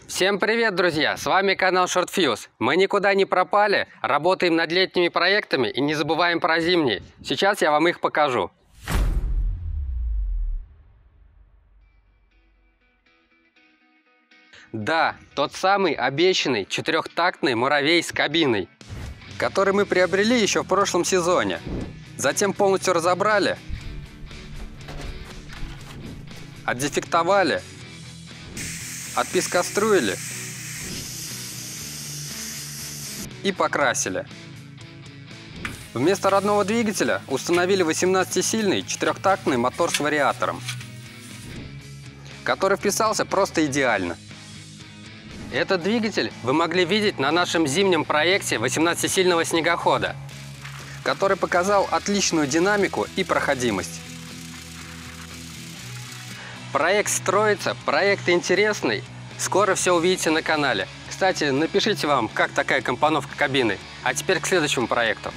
Всем привет, друзья! С вами канал Short Fuse. Мы никуда не пропали, работаем над летними проектами и не забываем про зимние. Сейчас я вам их покажу. Да, тот самый обещанный четырехтактный муравей с кабиной, который мы приобрели еще в прошлом сезоне. Затем полностью разобрали, отдефектовали, отпескоструили и покрасили. Вместо родного двигателя установили 18-сильный четырехтактный мотор с вариатором, который вписался просто идеально. Этот двигатель вы могли видеть на нашем зимнем проекте 18-сильного снегохода, который показал отличную динамику и проходимость. Проект строится, проект интересный. Скоро все увидите на канале. Кстати, напишите вам, как такая компоновка кабины. А теперь к следующему проекту.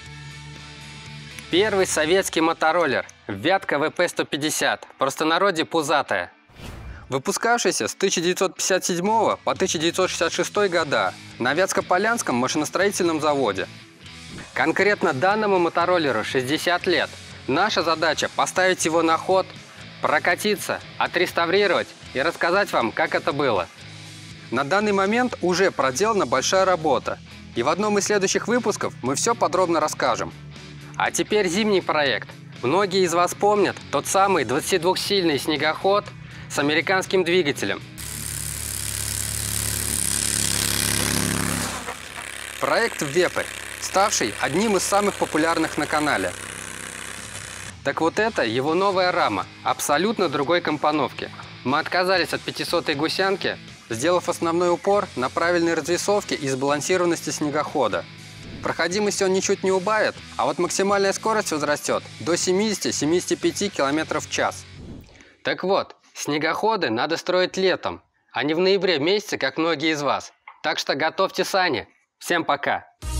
Первый советский мотороллер Вятка ВП-150, в простонародье пузатая. Выпускавшийся с 1957 по 1966 года на Вятско-Полянском машиностроительном заводе. Конкретно данному мотороллеру 60 лет. Наша задача – поставить его на ход, прокатиться, отреставрировать и рассказать вам, как это было. На данный момент уже проделана большая работа, и в одном из следующих выпусков мы все подробно расскажем. А теперь зимний проект. Многие из вас помнят тот самый 22-сильный снегоход с американским двигателем. Проект Вепрь, ставший одним из самых популярных на канале. Так вот это его новая рама, абсолютно другой компоновки. Мы отказались от 500-й гусянки, сделав основной упор на правильной развесовке и сбалансированности снегохода. Проходимость он ничуть не убавит, а вот максимальная скорость возрастет до 70-75 км в час. Так вот, снегоходы надо строить летом, а не в ноябре месяце, как многие из вас. Так что готовьте сани. Всем пока!